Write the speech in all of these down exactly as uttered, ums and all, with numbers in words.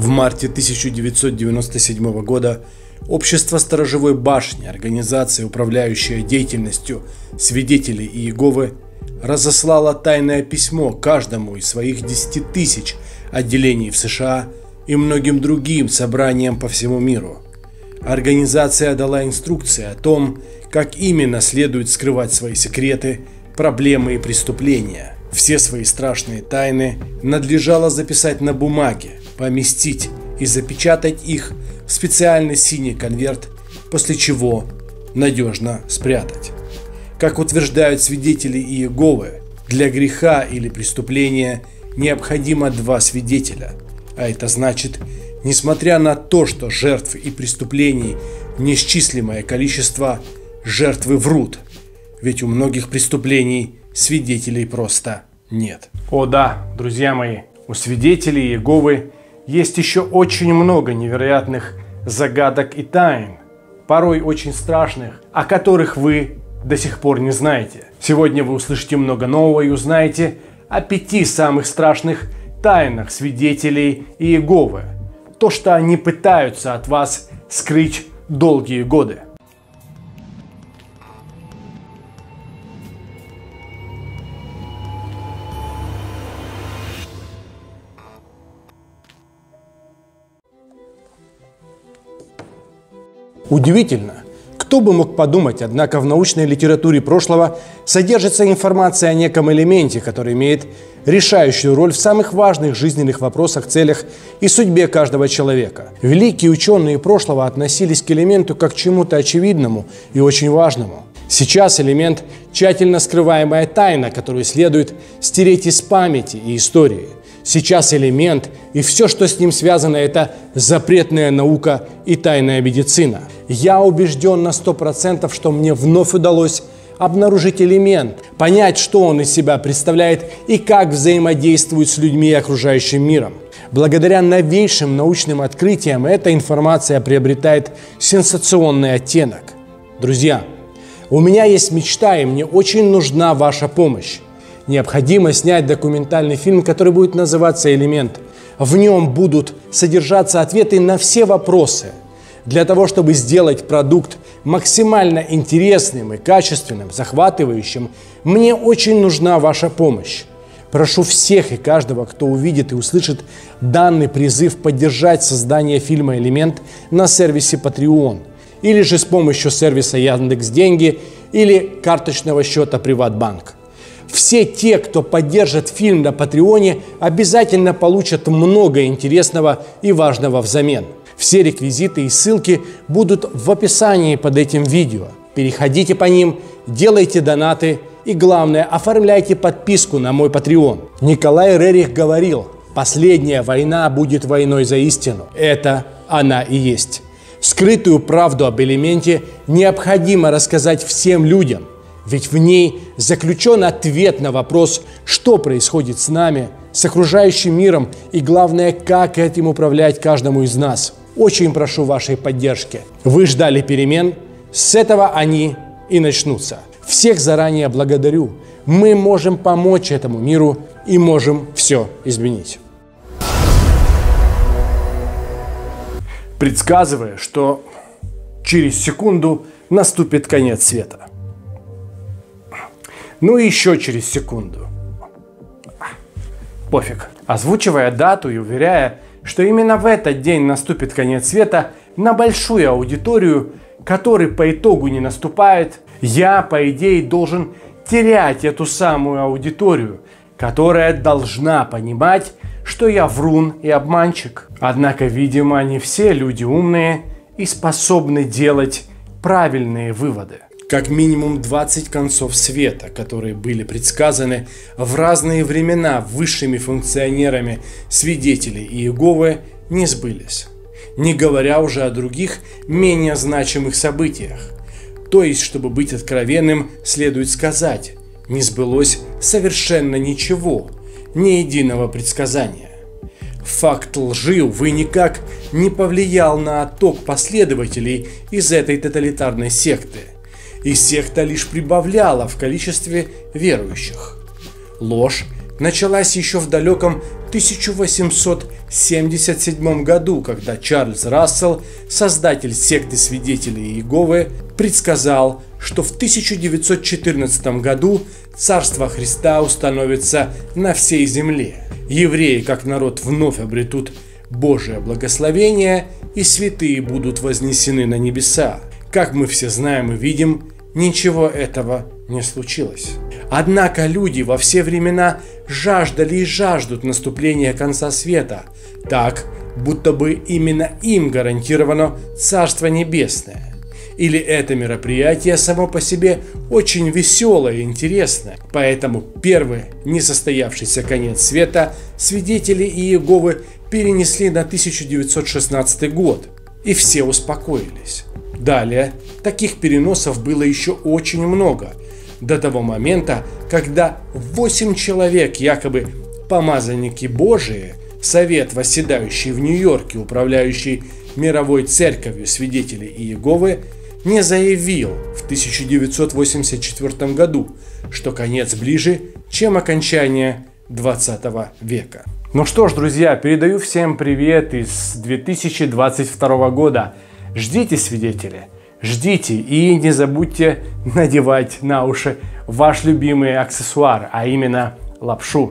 В марте тысяча девятьсот девяносто седьмого года Общество Сторожевой башни, организация, управляющая деятельностью свидетелей Иеговы, разослало тайное письмо каждому из своих десяти тысяч отделений в США и многим другим собраниям по всему миру. Организация дала инструкции о том, как именно следует скрывать свои секреты, проблемы и преступления. Все свои страшные тайны надлежало записать на бумаге, поместить и запечатать их в специальный синий конверт, после чего надежно спрятать. Как утверждают свидетели Иеговы, для греха или преступления необходимо два свидетеля, а это значит, несмотря на то, что жертв и преступлений неисчислимое количество, жертвы врут, ведь у многих преступлений свидетелей просто нет. О да, друзья мои, у свидетелей Иеговы есть еще очень много невероятных загадок и тайн, порой очень страшных, о которых вы до сих пор не знаете. Сегодня вы услышите много нового и узнаете о пяти самых страшных тайнах свидетелей Иеговы. То, что они пытаются от вас скрыть долгие годы. Удивительно, кто бы мог подумать, однако в научной литературе прошлого содержится информация о неком элементе, который имеет решающую роль в самых важных жизненных вопросах, целях и судьбе каждого человека. Великие ученые прошлого относились к элементу как к чему-то очевидному и очень важному. Сейчас элемент – тщательно скрываемая тайна, которую следует стереть из памяти и истории. Сейчас элемент и все, что с ним связано, это запретная наука и тайная медицина. Я убежден на сто процентов, что мне вновь удалось обнаружить элемент, понять, что он из себя представляет и как взаимодействует с людьми и окружающим миром. Благодаря новейшим научным открытиям эта информация приобретает сенсационный оттенок. Друзья, у меня есть мечта, и мне очень нужна ваша помощь. Необходимо снять документальный фильм, который будет называться «Элемент». В нем будут содержаться ответы на все вопросы. Для того, чтобы сделать продукт максимально интересным и качественным, захватывающим, мне очень нужна ваша помощь. Прошу всех и каждого, кто увидит и услышит данный призыв, поддержать создание фильма «Элемент» на сервисе Patreon, или же с помощью сервиса Яндекс.Деньги или карточного счета Приватбанк. Все те, кто поддержит фильм на Патреоне, обязательно получат много интересного и важного взамен. Все реквизиты и ссылки будут в описании под этим видео. Переходите по ним, делайте донаты и, главное, оформляйте подписку на мой Patreon. Николай Рерих говорил: «Последняя война будет войной за истину». Это она и есть. Скрытую правду об элементе необходимо рассказать всем людям. Ведь в ней заключен ответ на вопрос, что происходит с нами, с окружающим миром и, главное, как этим управлять каждому из нас. Очень прошу вашей поддержки. Вы ждали перемен, с этого они и начнутся. Всех заранее благодарю. Мы можем помочь этому миру и можем все изменить. Предсказывая, что через секунду наступит конец света. Ну и еще через секунду. Пофиг. Озвучивая дату и уверяя, что именно в этот день наступит конец света, на большую аудиторию, который по итогу не наступает, я, по идее, должен терять эту самую аудиторию, которая должна понимать, что я врун и обманщик. Однако, видимо, не все люди умные и способны делать правильные выводы. Как минимум двадцать концов света, которые были предсказаны в разные времена высшими функционерами свидетелей Иеговы, не сбылись. Не говоря уже о других, менее значимых событиях. То есть, чтобы быть откровенным, следует сказать, не сбылось совершенно ничего, ни единого предсказания. Факт лжи, увы, никак не повлиял на отток последователей из этой тоталитарной секты. И секта лишь прибавляла в количестве верующих. Ложь началась еще в далеком тысяча восемьсот семьдесят седьмом году, когда Чарльз Рассел, создатель секты Свидетелей Иеговы, предсказал, что в тысяча девятьсот четырнадцатом году Царство Христа установится на всей земле. Евреи, как народ, вновь обретут Божие благословение, и святые будут вознесены на небеса. Как мы все знаем и видим, ничего этого не случилось. Однако люди во все времена жаждали и жаждут наступления конца света, так, будто бы именно им гарантировано Царство Небесное. Или это мероприятие само по себе очень веселое и интересное. Поэтому первый несостоявшийся конец света Свидетели Иеговы перенесли на тысяча девятьсот шестнадцатый год, и все успокоились. Далее таких переносов было еще очень много, до того момента, когда восемь человек, якобы помазанники Божии, совет, восседающий в Нью-Йорке, управляющий мировой церковью Свидетелей Иеговы, не заявил в тысяча девятьсот восемьдесят четвёртом году, что конец ближе, чем окончание двадцатого века. Ну что ж, друзья, передаю всем привет из две тысячи двадцать второго года. Ждите, свидетели, ждите и не забудьте надевать на уши ваш любимый аксессуар, а именно лапшу.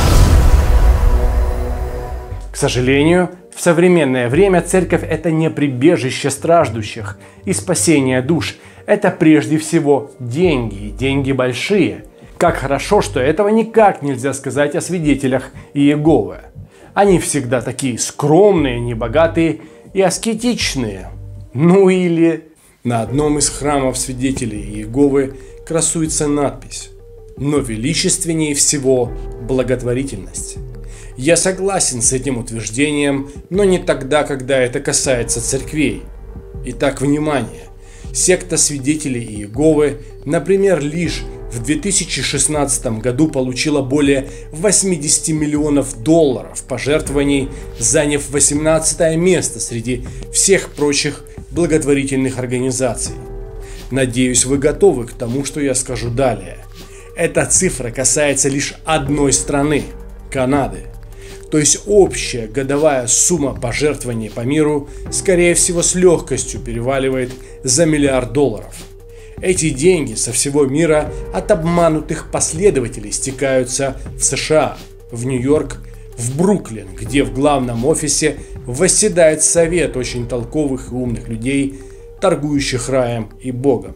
К сожалению, в современное время церковь – это не прибежище страждущих и спасение душ. Это прежде всего деньги, деньги большие. Как хорошо, что этого никак нельзя сказать о свидетелях Иеговы. Они всегда такие скромные, небогатые и аскетичные. Ну или... На одном из храмов Свидетелей Иеговы красуется надпись: «Но величественнее всего благотворительность». Я согласен с этим утверждением, но не тогда, когда это касается церквей. Итак, внимание! Секта Свидетелей Иеговы, например, лишь в две тысячи шестнадцатом году получила более восьмидесяти миллионов долларов пожертвований, заняв восемнадцатое место среди всех прочих благотворительных организаций. Надеюсь, вы готовы к тому, что я скажу далее. Эта цифра касается лишь одной страны – Канады. То есть общая годовая сумма пожертвований по миру, скорее всего, с легкостью переваливает за миллиард долларов. Эти деньги со всего мира от обманутых последователей стекаются в США, в Нью-Йорк, в Бруклин, где в главном офисе восседает совет очень толковых и умных людей, торгующих раем и Богом.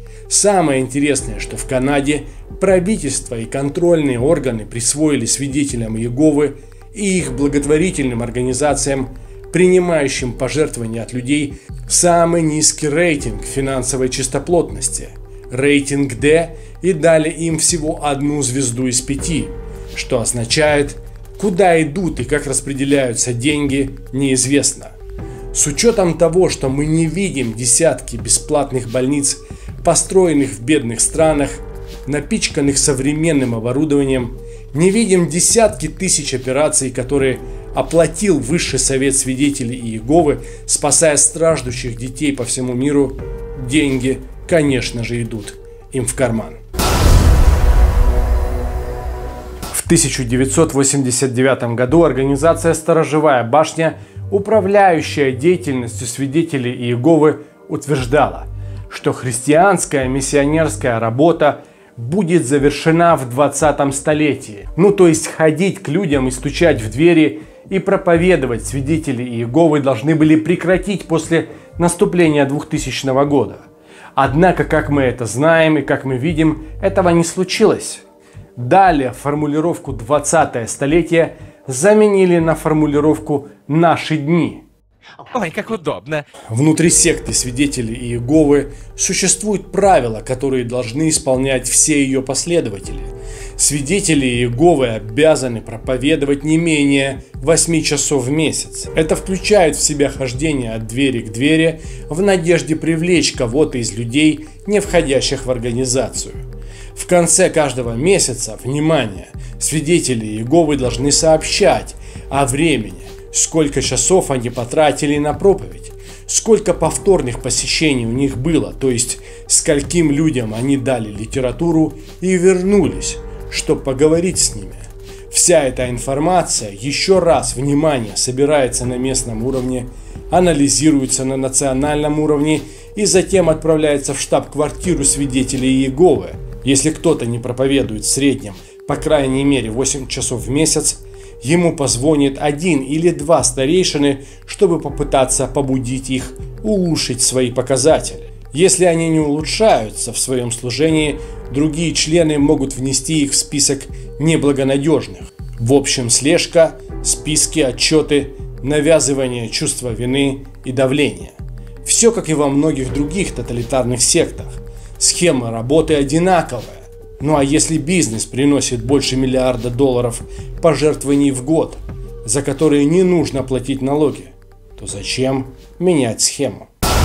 Самое интересное, что в Канаде правительство и контрольные органы присвоили свидетелям Иеговы и их благотворительным организациям, принимающим пожертвования от людей, самый низкий рейтинг финансовой чистоплотности – рейтинг D, и дали им всего одну звезду из пяти, что означает, куда идут и как распределяются деньги, неизвестно. С учетом того, что мы не видим десятки бесплатных больниц, построенных в бедных странах, напичканных современным оборудованием, не видим десятки тысяч операций, которые оплатил Высший Совет Свидетелей Иеговы, спасая страждущих детей по всему миру, деньги, конечно же, идут им в карман. В тысяча девятьсот восемьдесят девятом году организация «Сторожевая башня», управляющая деятельностью Свидетелей Иеговы, утверждала, что христианская миссионерская работа будет завершена в двадцатом столетии. Ну то есть ходить к людям и стучать в двери и проповедовать Свидетели Иеговы должны были прекратить после наступления двухтысячного года. Однако, как мы это знаем и как мы видим, этого не случилось. Далее формулировку «двадцатое столетие» заменили на формулировку «наши дни». Ой, как удобно. Внутри секты Свидетелей Иеговы существуют правила, которые должны исполнять все ее последователи. Свидетели Иеговы обязаны проповедовать не менее восьми часов в месяц. Это включает в себя хождение от двери к двери в надежде привлечь кого-то из людей, не входящих в организацию. В конце каждого месяца, внимание, свидетели Иеговы должны сообщать о времени, сколько часов они потратили на проповедь, сколько повторных посещений у них было, то есть скольким людям они дали литературу и вернулись, чтобы поговорить с ними. В Вся эта информация еще раз, внимание, собирается на местном уровне, анализируется на национальном уровне и затем отправляется в штаб-квартиру свидетелей Иеговы. Если кто-то не проповедует в среднем, по крайней мере, восемь часов в месяц, ему позвонит один или два старейшины, чтобы попытаться побудить их улучшить свои показатели. Если они не улучшаются в своем служении, другие члены могут внести их в список неблагонадежных. В общем, слежка, списки, отчеты, навязывание чувства вины и давления. Все как и во многих других тоталитарных сектах. Схема работы одинаковая. Ну а если бизнес приносит больше миллиарда долларов пожертвований в год, за которые не нужно платить налоги, то зачем менять схему?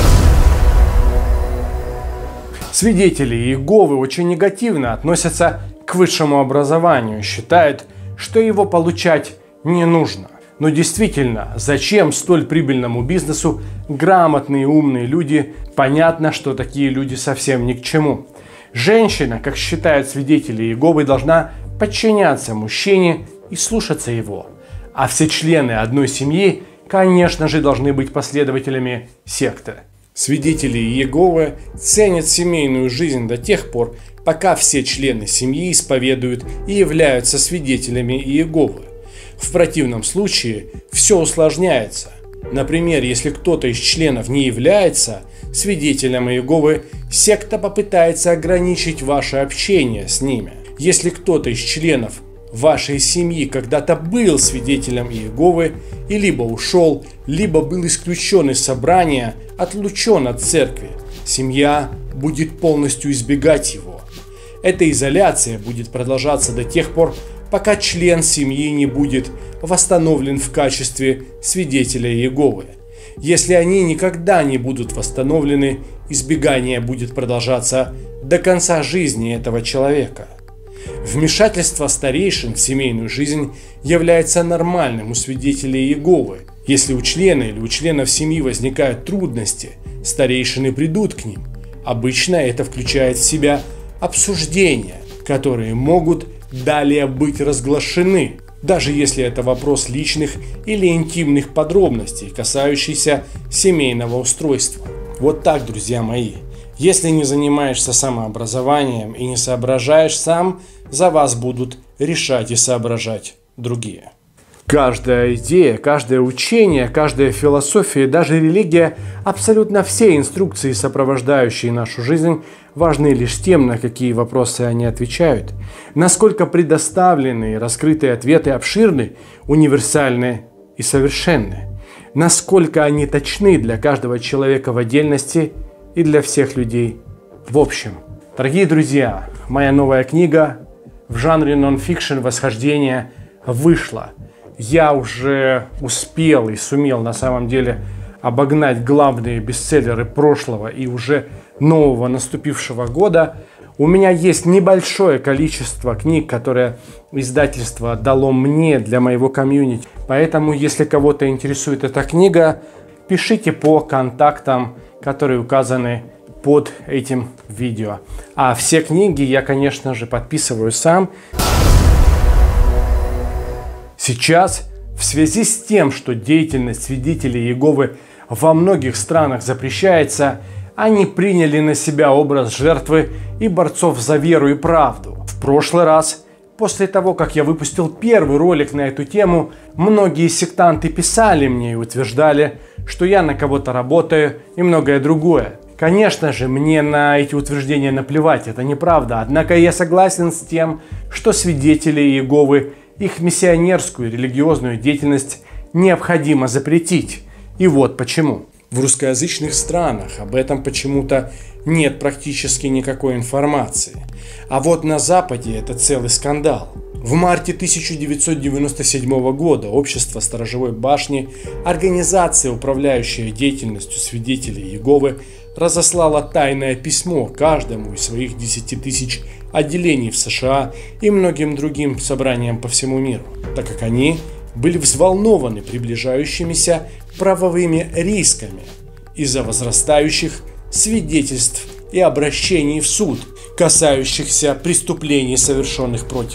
Свидетели Иеговы очень негативно относятся к высшему образованию, считают, что его получать не нужно. Но действительно, зачем столь прибыльному бизнесу грамотные и умные люди? Понятно, что такие люди совсем ни к чему. Женщина, как считают свидетели Иеговы, должна подчиняться мужчине и слушаться его. А все члены одной семьи, конечно же, должны быть последователями секты. Свидетели Иеговы ценят семейную жизнь до тех пор, пока все члены семьи исповедуют и являются свидетелями Иеговы. В противном случае все усложняется. Например, если кто-то из членов не является свидетелем Иеговы, секта попытается ограничить ваше общение с ними. Если кто-то из членов вашей семьи когда-то был свидетелем Иеговы и либо ушел, либо был исключен из собрания, отлучен от церкви, семья будет полностью избегать его. Эта изоляция будет продолжаться до тех пор, пока член семьи не будет восстановлен в качестве свидетеля Иеговы. Если они никогда не будут восстановлены, избегание будет продолжаться до конца жизни этого человека. Вмешательство старейшин в семейную жизнь является нормальным у свидетелей Иеговы. Если у члена или у членов семьи возникают трудности, старейшины придут к ним. Обычно это включает в себя обсуждения, которые могут далее быть разглашены, даже если это вопрос личных или интимных подробностей, касающихся семейного устройства. Вот так, друзья мои. Если не занимаешься самообразованием и не соображаешь сам, за вас будут решать и соображать другие. Каждая идея, каждое учение, каждая философия, даже религия, абсолютно все инструкции, сопровождающие нашу жизнь, важны лишь тем, на какие вопросы они отвечают. Насколько предоставленные и раскрытые ответы обширны, универсальны и совершенны. Насколько они точны для каждого человека в отдельности и для всех людей в общем. Дорогие друзья, моя новая книга в жанре нон-фикшн «Восхождение» вышла. Я уже успел и сумел на самом деле обогнать главные бестселлеры прошлого и уже нового наступившего года. У меня есть небольшое количество книг, которые издательство дало мне для моего комьюнити. Поэтому, если кого-то интересует эта книга, пишите по контактам, которые указаны под этим видео. А все книги я, конечно же, подписываю сам. Сейчас, в связи с тем, что деятельность свидетелей Иеговы во многих странах запрещается, они приняли на себя образ жертвы и борцов за веру и правду. В прошлый раз, после того, как я выпустил первый ролик на эту тему, многие сектанты писали мне и утверждали, что я на кого-то работаю и многое другое. Конечно же, мне на эти утверждения наплевать, это неправда. Однако я согласен с тем, что свидетели Иеговы их миссионерскую религиозную деятельность необходимо запретить. И вот почему. В русскоязычных странах об этом почему-то нет практически никакой информации. А вот на Западе это целый скандал. В марте тысяча девятьсот девяносто седьмого года Общество Сторожевой башни, организация, управляющая деятельностью свидетелей Иеговы, разослала тайное письмо каждому из своих десяти тысяч отделений в США и многим другим собраниям по всему миру, так как они были взволнованы приближающимися правовыми рисками из-за возрастающих свидетельств и обращений в суд, касающихся преступлений, совершенных против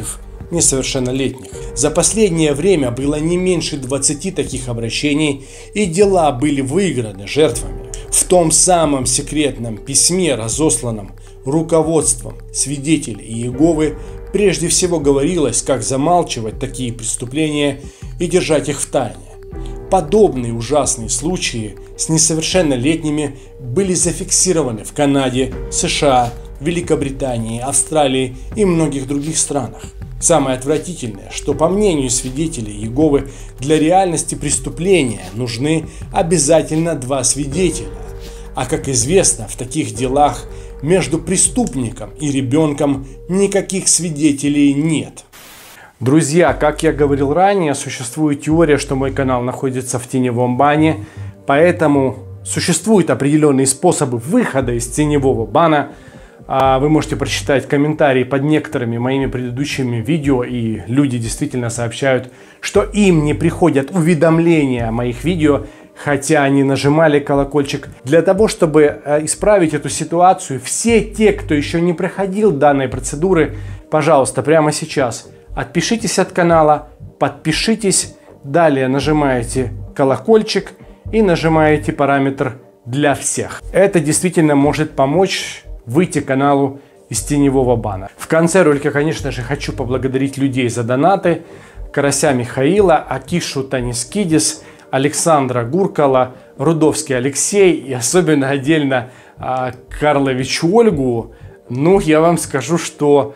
несовершеннолетних. За последнее время было не меньше двадцати таких обращений, и дела были выиграны жертвами. В том самом секретном письме, разосланном руководством свидетелей Иеговы, прежде всего говорилось, как замалчивать такие преступления и держать их в тайне. Подобные ужасные случаи с несовершеннолетними были зафиксированы в Канаде, США, Великобритании, Австралии и многих других странах. Самое отвратительное, что, по мнению свидетелей Иеговы, для реальности преступления нужны обязательно два свидетеля. А как известно, в таких делах между преступником и ребенком никаких свидетелей нет. Друзья, как я говорил ранее, существует теория, что мой канал находится в теневом бане, поэтому существуют определенные способы выхода из теневого бана. Вы можете прочитать комментарии под некоторыми моими предыдущими видео, и люди действительно сообщают, что им не приходят уведомления о моих видео, хотя они нажимали колокольчик. Для того, чтобы исправить эту ситуацию, все те, кто еще не проходил данной процедуры, пожалуйста, прямо сейчас отпишитесь от канала, подпишитесь, далее нажимаете колокольчик и нажимаете параметр «Для всех». Это действительно может помочь выйти каналу из теневого бана. В конце ролика, конечно же, хочу поблагодарить людей за донаты: Карася Михаила, Акишу Танискидис, Александра Гуркала, Рудовский Алексей и особенно отдельно а, Карловичу Ольгу. Ну, я вам скажу, что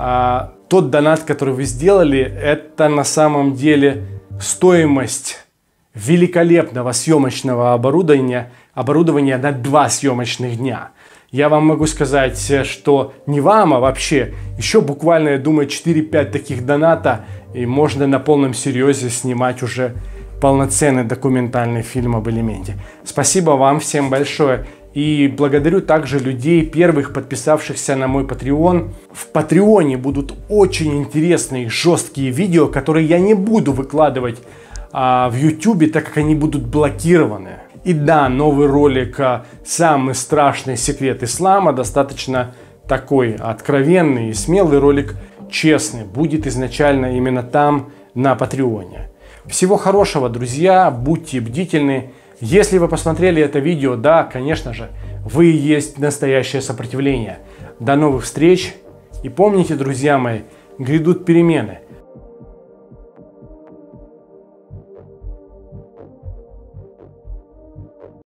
а, тот донат, который вы сделали, это на самом деле стоимость великолепного съемочного оборудования, оборудования на два съемочных дня. Я вам могу сказать, что не вам, а вообще еще буквально, я думаю, четыре-пять таких доната, и можно на полном серьезе снимать уже полноценный документальный фильм об элементе. Спасибо вам всем большое. И благодарю также людей, первых подписавшихся на мой Patreon. В Патреоне будут очень интересные жесткие видео, которые я не буду выкладывать а, в YouTube, так как они будут блокированы. И да, новый ролик «Самый страшный секрет ислама», достаточно такой откровенный и смелый ролик, честный, будет изначально именно там, на Патреоне. Всего хорошего, друзья, будьте бдительны. Если вы посмотрели это видео, да, конечно же, вы и есть настоящее сопротивление. До новых встреч. И помните, друзья мои, грядут перемены.